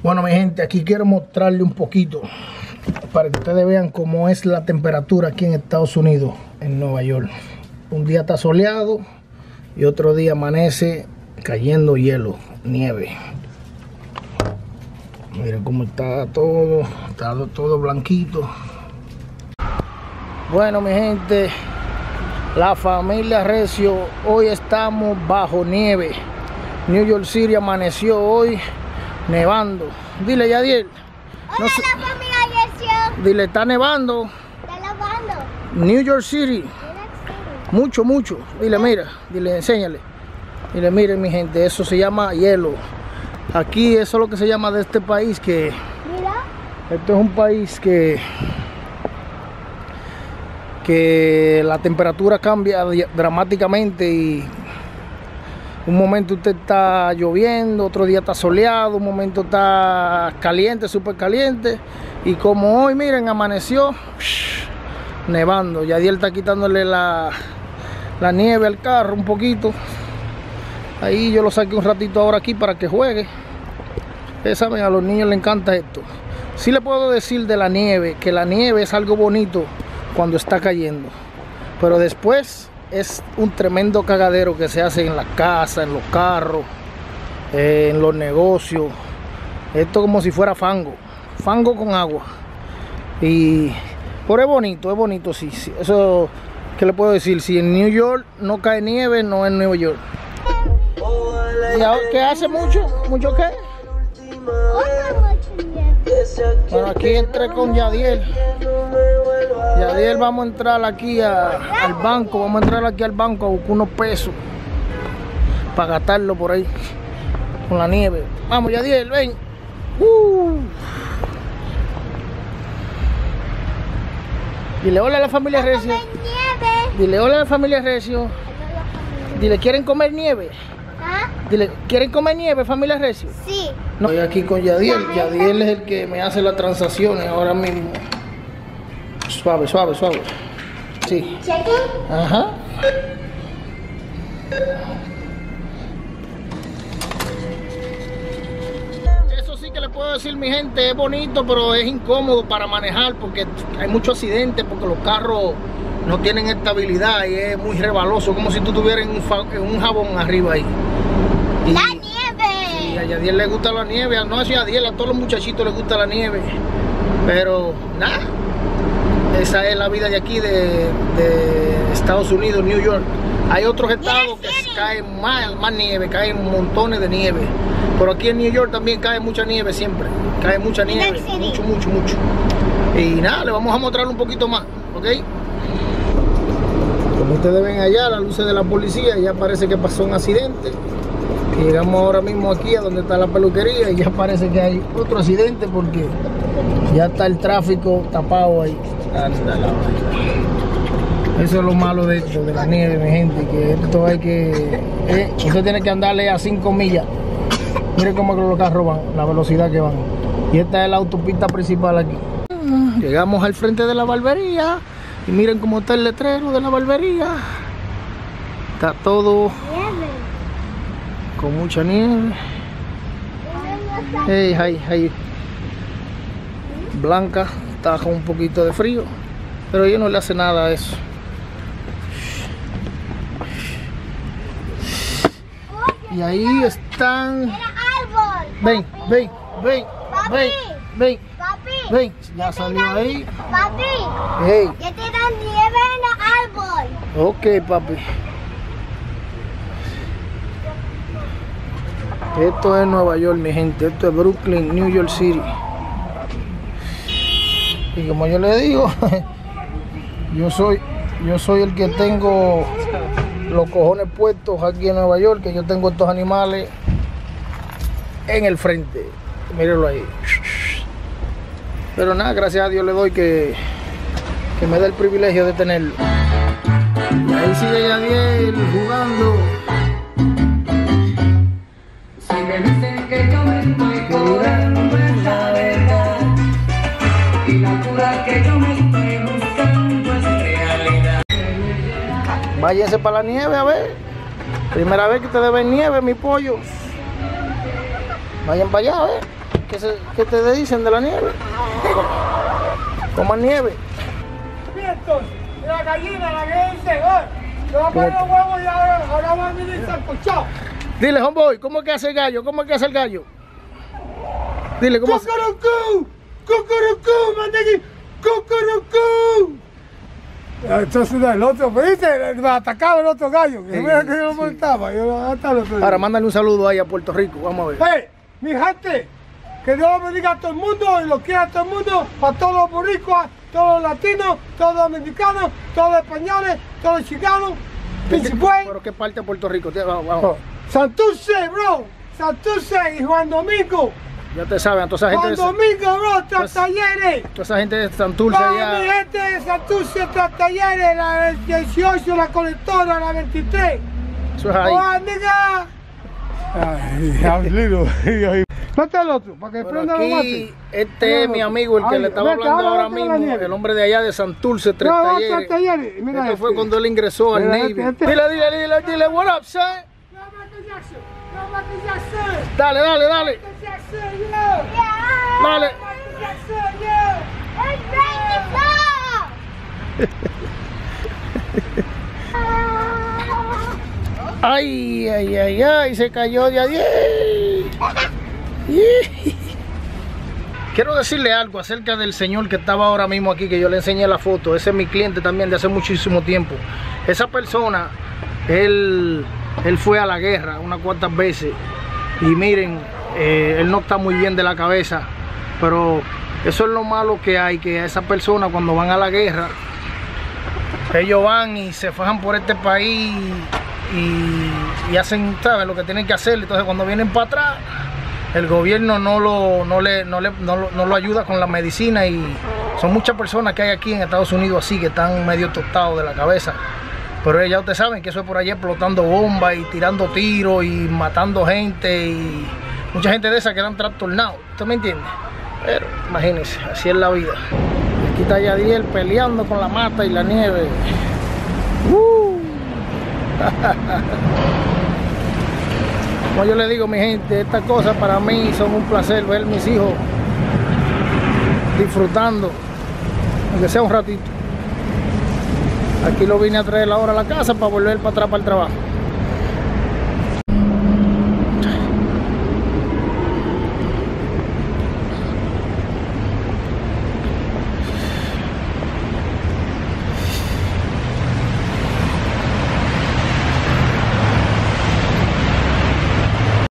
Bueno, mi gente, aquí quiero mostrarle un poquito para que ustedes vean cómo es la temperatura aquí en Estados Unidos, en Nueva York. Un día está soleado y otro día amanece cayendo hielo, nieve. Miren cómo está todo blanquito. Bueno, mi gente, la familia Recio, hoy estamos bajo nieve. New York City amaneció hoy nevando. Dile, Yadiel. Hola, no sé. La familia Recio. Dile, está nevando. Está nevando. New York City. Mucho, mucho. Dile, mira, dile, enséñale. Dile, miren, mi gente, eso se llama hielo. Aquí eso es lo que se llama de este país, que mira. Esto es un país que la temperatura cambia dramáticamente y un momento usted está lloviendo, otro día está soleado, un momento está caliente, súper caliente, y como hoy, miren, amaneció nevando. Yadiel está quitándole la nieve al carro un poquito. Ahí yo lo saqué un ratito ahora aquí para que juegue. Ustedes saben, a los niños les encanta esto. Sí le puedo decir de la nieve, que la nieve es algo bonito cuando está cayendo, pero después es un tremendo cagadero que se hace en la casa, en los carros, en los negocios. Esto como si fuera fango con agua. Pero es bonito, sí. Eso, ¿qué le puedo decir? Si en New York no cae nieve, no es Nueva York. ¿Qué hace mucho? ¿Mucho qué? Bueno, aquí entré con Yadiel. Yadiel, vamos a entrar aquí al banco. Vamos a entrar aquí al banco a buscar unos pesos para gastarlo por ahí con la nieve. Vamos, Yadiel, ven. Dile hola a la familia Recio. Dile hola a la familia Recio. Dile, ¿quieren comer nieve? ¿Ah? Dile, ¿quieren comer nieve, familia Recio? Sí. No, estoy aquí con Yadiel. Yadiel es el que me hace las transacciones ahora mismo. Suave. Sí. ¿Cheque? Ajá. Eso sí que le puedo decir, mi gente, es bonito, pero es incómodo para manejar porque hay muchos accidentes, porque los carros no tienen estabilidad y es muy rebaloso, como si tú tuvieras un jabón arriba ahí. ¡La nieve! Y a Yadiel le gusta la nieve, no a Yadiel, a todos los muchachitos les gusta la nieve. Pero nada, esa es la vida de aquí, de Estados Unidos, New York. Hay otros estados que cae más nieve, caen montones de nieve. Pero aquí en New York también cae mucha nieve siempre. Cae mucha nieve, mucho. Y nada, le vamos a mostrar un poquito más, ¿ok? Como ustedes ven allá, las luces de la policía, ya parece que pasó un accidente. Y llegamos ahora mismo aquí a donde está la peluquería y ya parece que hay otro accidente porque ya está el tráfico tapado ahí. Eso es lo malo de esto, de la nieve, mi gente, que esto hay que... usted tiene que andarle a 5 millas. Miren cómo los carros van, la velocidad que van. Y esta es la autopista principal aquí. Llegamos al frente de la barbería y miren cómo está el letrero de la barbería. Está todo con mucha nieve. Hey. Blanca está con un poquito de frío, pero ella no le hace nada a eso. Y ahí están. Ven. Ven, ya salió ahí. Papi, hey. ya te dan nieve en el árbol. Ok, papi. Esto es Nueva York, mi gente. Esto es Brooklyn, New York City. Y como yo le digo, yo soy el que tengo los cojones puestos aquí en Nueva York, que yo tengo estos animales en el frente. Mírenlo ahí. Pero nada, gracias a Dios le doy que me dé el privilegio de tenerlo. Y ahí sigue Yadiel jugando. Si me dicen que yo me estoy curando es la verdad, y la cura que yo me estoy buscando es realidad. Váyase para la nieve a ver. Primera vez que ustedes ven nieve, mi pollo. Vayan para allá a ver. ¿Qué te dicen de la nieve? Coman nieve. Mira entonces, la gallina, la que dice, le va a poner los huevos y ahora va a venir sancochado. Dile, homeboy, ¿cómo es que hace el gallo? ¿Cómo es que hace el gallo? Dile, ¿cómo hace? ¡Cucurucú! ¡Cucurucú, mandegui! ¡Cucurucú! Entonces el otro, pues dice, me atacaba el otro gallo, que mira que yo lo montaba. Ahora, mándale un saludo ahí a Puerto Rico, vamos a ver. ¡Hey, mi gente! Que Dios lo bendiga a todo el mundo y lo quiera a todo el mundo, para todos los boricuas, todos los latinos, todos los dominicanos, todos los españoles, todos los chicanos, Pinchipuey, ¿Pero qué parte de Puerto Rico? Vamos. Santurce, bro, Santurce y Juan Domingo. Ya te saben, toda esa gente Juan Domingo, bro, Pues- Talleres. toda esa gente de Santurce Para mi allá. gente de Santurce, Talleres, la 18, la colectora, la 23. Eso es ahí. ¡Oh, nigga! Ay, hablilo. No está el otro, para que Bueno, prenda los aquí, mates. este es mi amigo, el que Ay, le estaba vete, hablando ahora ahora vete a la mismo, nieve. el hombre de allá de Santurce, Tres No, Talleres. Talleres. Mira Esto fue este. cuando él ingresó al Mira, Navy. este. Dile, what up, son? No, Michael Jackson. No, Michael Jackson. Dale. Michael Jackson, yo. Dale. Michael Jackson, yo. It's Ay, se cayó de ahí. Quiero decirle algo acerca del señor que estaba ahora mismo aquí, que yo le enseñé la foto. Ese es mi cliente también de hace muchísimo tiempo. Esa persona, él fue a la guerra unas cuantas veces. Y miren, él no está muy bien de la cabeza. Pero eso es lo malo que hay, que a esa persona cuando van a la guerra, ellos van y se fajan por este país y hacen, ¿sabes?, lo que tienen que hacer. Entonces cuando vienen para atrás, el gobierno no lo ayuda con la medicina, y son muchas personas que hay aquí en Estados Unidos así, que están medio tostados de la cabeza. Pero ya ustedes saben que eso es por allá explotando bombas y tirando tiros y matando gente, y mucha gente de esa quedan trastornados. ¿Usted me entiende? Pero imagínense, así es la vida. Aquí está Yadiel peleando con la mata y la nieve. Como yo le digo, mi gente, estas cosas para mí son un placer, ver a mis hijos disfrutando, aunque sea un ratito. Aquí lo vine a traer ahora a la casa para volver para atrás para el trabajo.